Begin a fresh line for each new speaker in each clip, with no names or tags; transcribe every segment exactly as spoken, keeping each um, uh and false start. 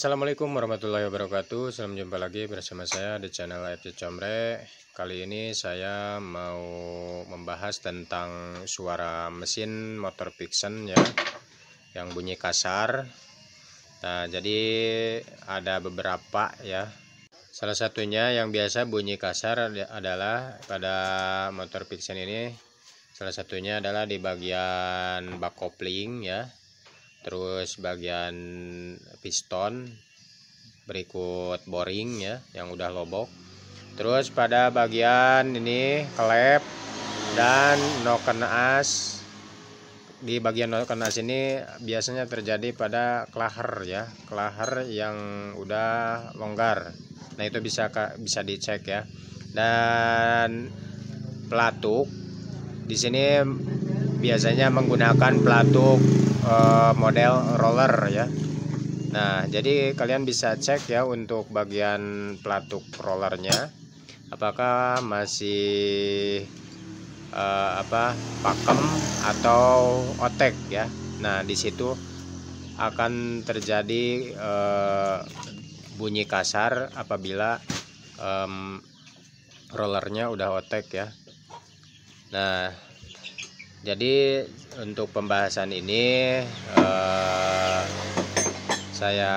Assalamualaikum warahmatullahi wabarakatuh. Salam jumpa lagi bersama saya di channel A F C Comre. Kali ini saya mau membahas tentang suara mesin motor Viction ya, yang bunyi kasar. Nah, jadi ada beberapa ya. Salah satunya yang biasa bunyi kasar adalah pada motor Viction ini. Salah satunya adalah di bagian bak kopling ya. Terus bagian piston, berikut boring ya yang udah lobok. Terus pada bagian ini klep dan noken as. Di bagian noken as ini biasanya terjadi pada klaher ya, klaher yang udah longgar. Nah, itu bisa bisa dicek ya. Dan pelatuk di sini biasanya menggunakan pelatuk eh, model roller ya. Nah, jadi kalian bisa cek ya untuk bagian pelatuk rollernya, apakah masih eh, apa pakem atau otek ya. Nah, di situ akan terjadi eh, bunyi kasar apabila eh, rollernya udah otek ya. Nah, jadi untuk pembahasan ini eh, saya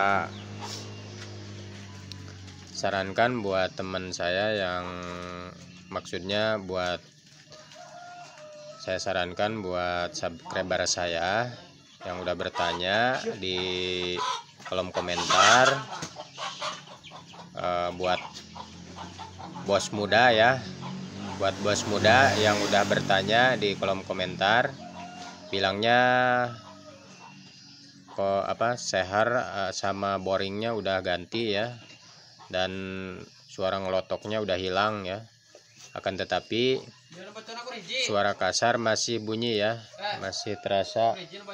sarankan buat teman saya yang maksudnya buat saya sarankan buat subscriber saya yang udah bertanya di kolom komentar, eh, buat bos muda ya. Buat bos muda yang udah bertanya di kolom komentar, bilangnya kok apa seher sama boringnya udah ganti ya, dan suara ngelotoknya udah hilang ya. Akan tetapi suara kasar masih bunyi ya, masih terasa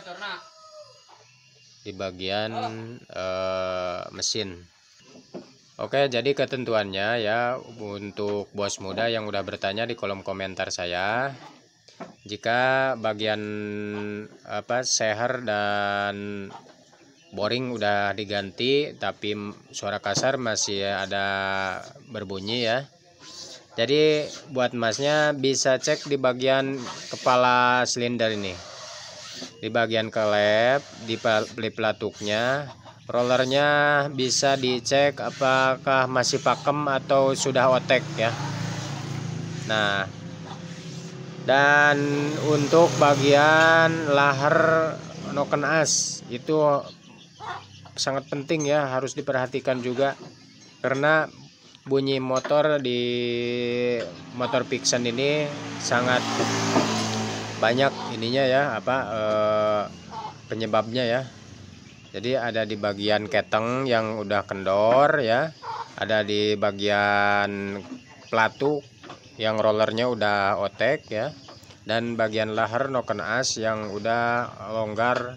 di bagian eh, mesin. Oke, jadi ketentuannya ya untuk bos muda yang udah bertanya di kolom komentar saya, jika bagian apa seher dan boring udah diganti tapi suara kasar masih ada berbunyi ya. Jadi buat masnya bisa cek di bagian kepala silinder ini, di bagian klep, di pelatuknya. Rollernya bisa dicek apakah masih pakem atau sudah otek ya. Nah, dan untuk bagian laher noken as itu sangat penting ya, harus diperhatikan juga, karena bunyi motor di motor Viction ini sangat banyak ininya ya, apa eh, penyebabnya ya. Jadi ada di bagian keteng yang udah kendor ya, ada di bagian pelatuk yang rollernya udah otek ya, dan bagian laher noken as yang udah longgar,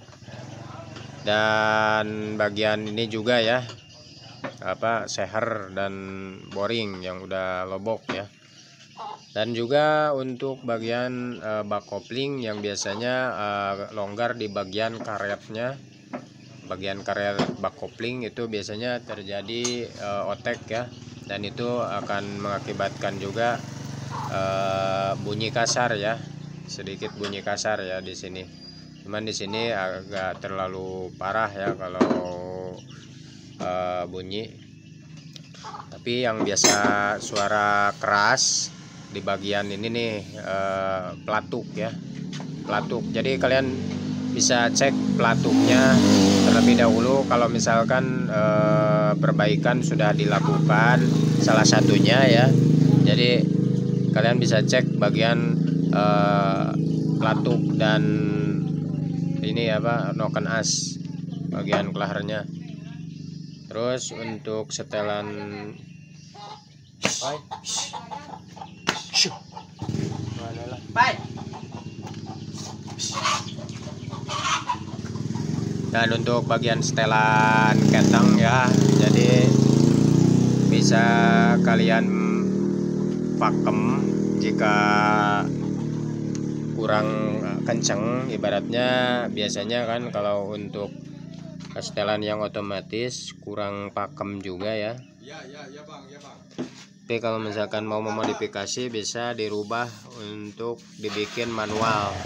dan bagian ini juga ya, apa seher dan boring yang udah lobok ya. Dan juga untuk bagian eh, bak kopling yang biasanya eh, longgar di bagian karetnya. Bagian karet bak kopling itu biasanya terjadi uh, otek ya, dan itu akan mengakibatkan juga uh, bunyi kasar ya, sedikit bunyi kasar ya di sini. Cuman di sini agak terlalu parah ya kalau uh, bunyi. Tapi yang biasa suara keras di bagian ini nih uh, pelatuk ya, pelatuk. Jadi kalian bisa cek pelatuknya terlebih dahulu kalau misalkan e, perbaikan sudah dilakukan salah satunya ya. Jadi kalian bisa cek bagian e, pelatuk dan ini apa noken as bagian klahernya. Terus untuk setelan dan untuk bagian setelan keteng ya, jadi bisa kalian pakem jika kurang kenceng. Ibaratnya biasanya kan kalau untuk setelan yang otomatis kurang pakem juga ya.
Iya, iya, iya Bang, iya Bang.
Tapi kalau misalkan mau memodifikasi bisa dirubah untuk dibikin manual.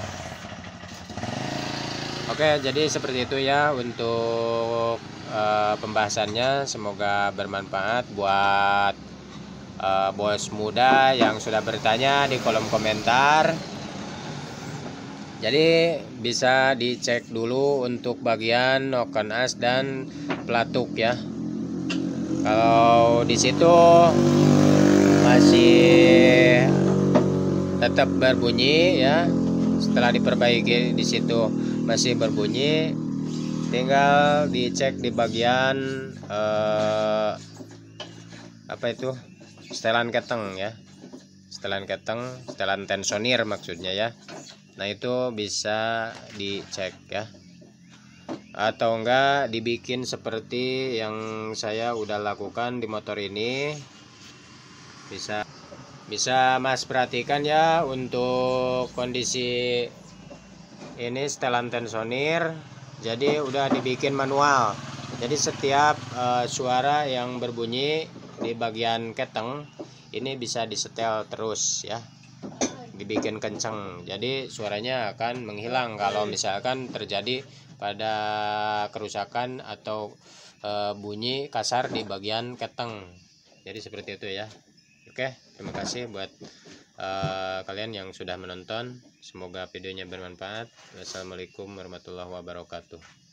Oke, jadi seperti itu ya untuk uh, pembahasannya. Semoga bermanfaat buat uh, bos muda yang sudah bertanya di kolom komentar. Jadi bisa dicek dulu untuk bagian noken as dan pelatuk ya. Kalau di situ masih tetap berbunyi ya, setelah diperbaiki di situ masih berbunyi, tinggal dicek di bagian eh, apa itu setelan keteng ya, setelan keteng, setelan tensionir maksudnya ya. Nah itu bisa dicek ya, atau enggak dibikin seperti yang saya udah lakukan di motor ini. Bisa bisa Mas perhatikan ya untuk kondisi ini setelan tensionir. Jadi udah dibikin manual. Jadi setiap uh, suara yang berbunyi di bagian keteng ini bisa disetel terus ya, dibikin kenceng, jadi suaranya akan menghilang kalau misalkan terjadi pada kerusakan atau e, bunyi kasar di bagian keteng. Jadi seperti itu ya. Oke, terima kasih buat e, kalian yang sudah menonton. Semoga videonya bermanfaat. Wassalamualaikum warahmatullahi wabarakatuh.